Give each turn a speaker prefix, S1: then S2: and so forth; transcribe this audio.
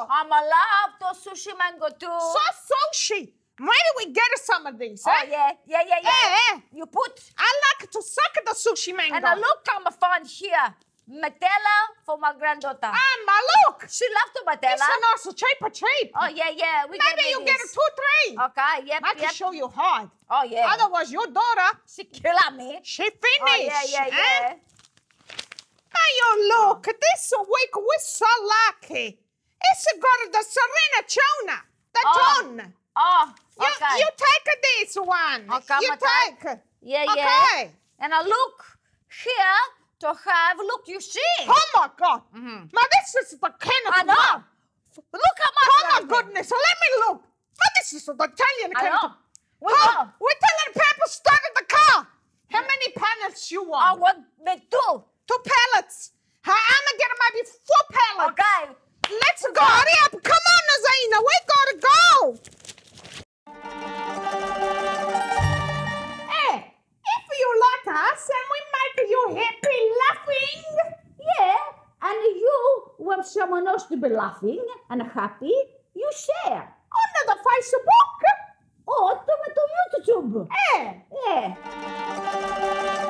S1: I'm a love to sushi mango too.
S2: So sushi. Maybe we get some of these,
S1: Oh, yeah. You put.
S2: I like to suck the sushi mango.
S1: And look, I'm found here. Matella for my granddaughter.
S2: Maluk.
S1: She loves the Matella.
S2: It's also cheap.
S1: Oh, yeah.
S2: Maybe you get 2, 3.
S1: Okay, yep.
S2: I can show you hard.
S1: Oh, yeah.
S2: Otherwise, your daughter,
S1: she kill me.
S2: She finished.
S1: Oh, yeah.
S2: Now you look, this week we're so lucky. It's got the Serena Chona, the tone.
S1: Oh, okay.
S2: You take this one.
S1: Okay,
S2: you take.
S1: Yeah.
S2: Okay.
S1: And I look here to have, look, you see.
S2: Oh, my God. Now, this is the kind of
S1: I know. Look how much.
S2: Oh, my goodness. Let me look. Now, this is the Italian kind of.
S1: We're
S2: telling people start in the car. How many panels you want?
S1: I want the 2.
S2: 2 pallets. I'm going to get maybe 4 pallets.
S1: Okay.
S2: Let's go. Hurry up. Come on, Zaina. We got to go. Hey, if you like us and we make you happy laughing.
S1: Yeah, and you want someone else to be laughing and happy, you share.
S2: On the Facebook.
S1: Or to YouTube.
S2: Yeah.